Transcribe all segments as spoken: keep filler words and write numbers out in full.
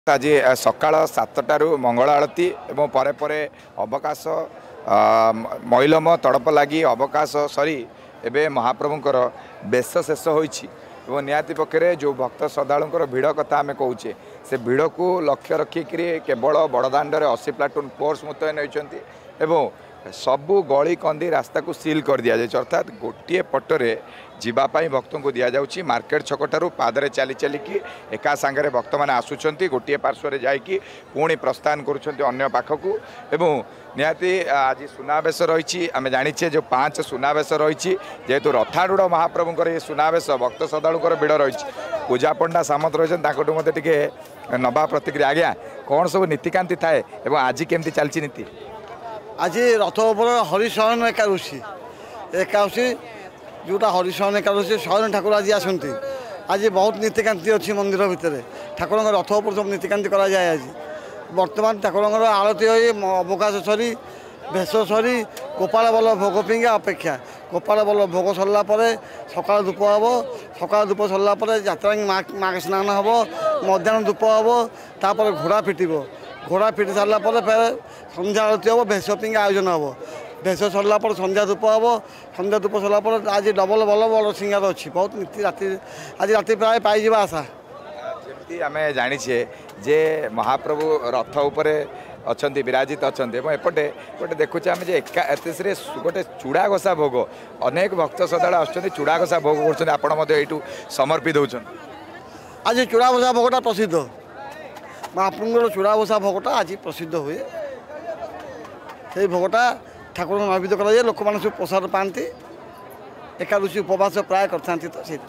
आज सकाळ सातटारू मंगल आरती एवं परे परे अवकाश महिलम तड़प लगी अवकाश सरी एवं महाप्रभुंर बेश शेष होइछि एवं निहाती पक्षे जो भक्त श्रद्धालुंर भिड़ कथा आम कौचे से भिड़ को लक्ष्य रखिक केवल बड़दाण्डे अशी प्लाटून फोर्स मुतयन होती एवं सबू गली कंदी रास्ता को सील कर दि जाए अर्थात गोटे पटरे जीवाई भक्त को दि जाऊँगी मार्केट छकठार पादरे चली चलिकी एका सांगे भक्त मैंने आसुंच गोटे पार्श्वर जाकि पुणी प्रस्थान कर पाखक एवं निहाती आज सुनावेश रही आम जाचे जो पांच सुनावेश रही जेहेतु रथारूढ़ महाप्रभुंर ये सुनावेश भक्त श्रद्धालुंर भिड़ रही पूजा पंडा सामंत रही मत टे नवा प्रतिक्रिया आज्ञा कौन सब नीतिकांति थाए और आज केमती चलती नीति आज रथ उपर हरिशरण एकादशी एकादशी जोटा हरिशरण एकादशी शरण ठाकुर आज आसती आज बहुत नीतिकांति अच्छी मंदिर भितर ठाकुर रथ उपर सब नीतिकांति करा जाए आज बर्तमान ठाकुर आरती हो अवकाश सरी भेष सरी गोपाल बल भोग पिंगा अपेक्षा गोपाल बल भोग सरला सका धूप हम सका धूप सरला यात्रा माघ स्नान हम मध्याह्न धूप हम तापर घोड़ा फिटब घोड़ा फिटी सारा फिर संध्या आरती हम भेष पिंगा आयोजन हम भेष सरला संध्या धूप हम संध्या धूप सरला आज डबल बल बल सिंगार अच्छी बहुत नीति राति आज राति प्राय पाई आशा जमी आम जाचे जे महाप्रभु रथ उपरे अच्छा विराजित अच्छा एपटे गोटे देखुचे आम गोटे चूड़ा घसा भोग अनेक भक्त श्रद्धा आसुँच चूड़ा घसा भोग कर समर्पित होती आज चूड़ा घसा भोगटा प्रसिद्ध महाप्रभुर चूड़ा घसा भोगटा आज प्रसिद्ध हुए से भोगटा ठाकुर नैवेद्य कराए लोक मैंने सब प्रसाद पाती एकादशी उपवास प्राय करते तो से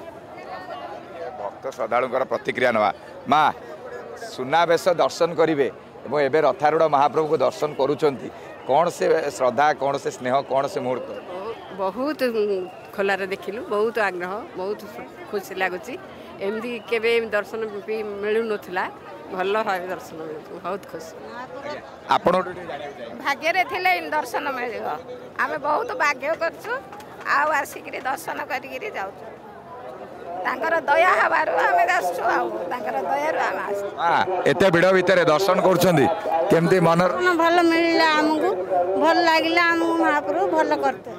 भक्त श्रद्धालुंर प्रतिक्रिया नवा माँ सुनावेश दर्शन करेंगे और एवं रथारूढ़ महाप्रभु को दर्शन करुँच कौन से श्रद्धा कौन से स्नेह कौन से मुहूर्त बहुत खोलार देखिलु बहुत आग्रह बहुत खुशी लगुच एमती केवे दर्शन भी मिलू नथिला भल भाव दर्शन मिलू बहुत खुशी आपण भाग्य थे दर्शन मिल आम बहुत भाग्य कर आसिक दर्शन कर जाऊँ दया हबार एते भिड़ भितर दर्शन करमती मन भल मिलला आमको भल लगे आमको महाप्रभु भल करते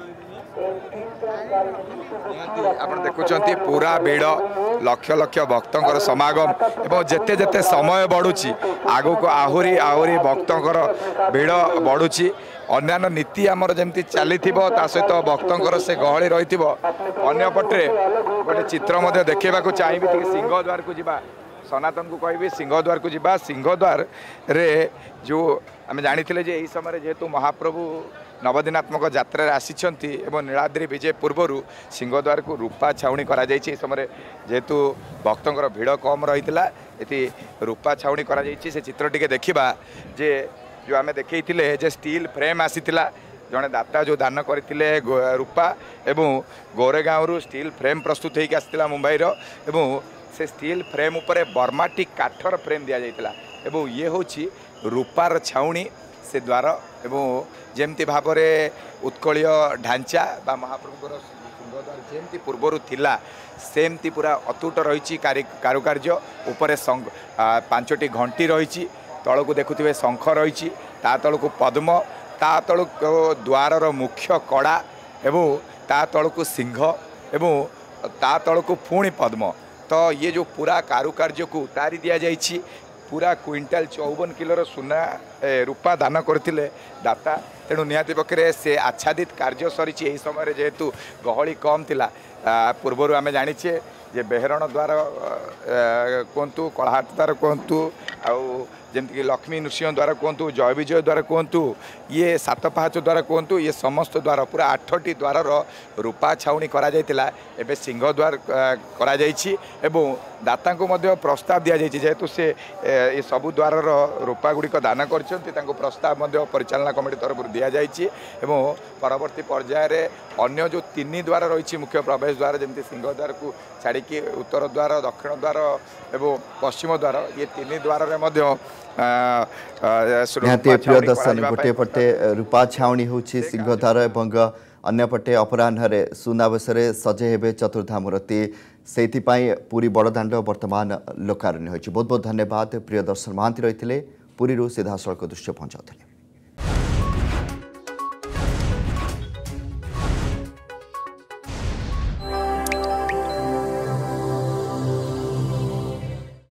आप देखुं पूरा भिड़ लक्ष लक्ष भक्तर समागम एवं जेते जेते समय बढ़ुची आगु को आहरी आहरी भक्तर भिड़ बढ़ुची अन्यान्य नीति आमर जमी चली सहित भक्तर से गहली रही अंपटे गोटे चित्र देखा चाहिए सिंहद्वार को जा सनातन को कहि सिंहद्वार को जा सिंहद्वार रे जो आम जानी यही समय जेहेतु महाप्रभु नवदिनात्मक यात्रा आसी नीलाद्रि विजय पूर्वर सिंहद्वार को रूपा छाउणी करा जायछि समय जेहेतु भक्तर भिड़ कम रही ये रूपा छाउणी करा जायछि से चित्र टिके देखिबा जे जो आम देखी जे स्टील फ्रेम आसीथिला जड़े दाता जो दान करते रूपा एवं गोरेगाँव स्टील फ्रेम प्रस्तुत होकर आसाला मुंबई एवं से स्टील फ्रेम उपरे बर्माटिक काठर फ्रेम दि जाता एवं ये हूँ रूपार छाउणी से द्वार एवं जमती भाव उत्कलीय ढांचा बा महाप्रभुर सिंहद्वार जमती पूर्वर थिला सेमती पूरा अतुट रही कारुकार्य उपरे पांचटी घंटी रही तल को देखुवे शंख रही ता तल को पद्म ता तल द्वार मुख्य कड़ा एवं ता तल को सिंह एवं ता तल को पुणी पद्म तो ये जो पूरा कारुकार्य को उतारी दि जाइए पूरा क्विंटाल चौवन किलोर सुना रूपा दान करते दाता तेणु निहाती पक्षे से आच्छादित कार्य सरी यही समय जेहेतु गहली कम थिला पूर्वर आम जाचे जे बेहरण द्वार कहतु कलाहाट द्वार कहतु आउ जमीक लक्ष्मी नृसिंह द्वारा कहतु जय विजय द्वारा कहतु ये सात पाहाच द्वारा कहतु ये समस्त द्वार पूरा आठटी द्वार रूपा छाउणी करा जायतिला एबे सिंह द्वार करा जायछि एवं दाता को मध्य प्रस्ताव दि जायछि जेहेतु से ये सबु द्वार रूपा गुड़िक दान करछन्ति तांको प्रस्ताव मध्य परिचालना कमिटी तरफ दि जायछि एवं परवर्ती पर्याय रे अन्य जो तीन द्वार रही मुख्य प्रवेश द्वार जमी सिंह द्वार को छाड़िकी उत्तर द्वार दक्षिण द्वार एवं पश्चिम द्वार ये तीन द्वार रे मध्य प्रिय दर्शन गोटे पटे रूपा छाउणी हूँ सिंहद्वार और अन्यपटे अपराह्न सुनावेश सजे हेबे चतुर्धा मूर्ति से पुरी बड़दाण्ड वर्तमान लोकारण्य होइछि। बहुत बहुत धन्यवाद। प्रिय दर्शन महांती रही पुरी सीधासख दृश्य पहुंचाते।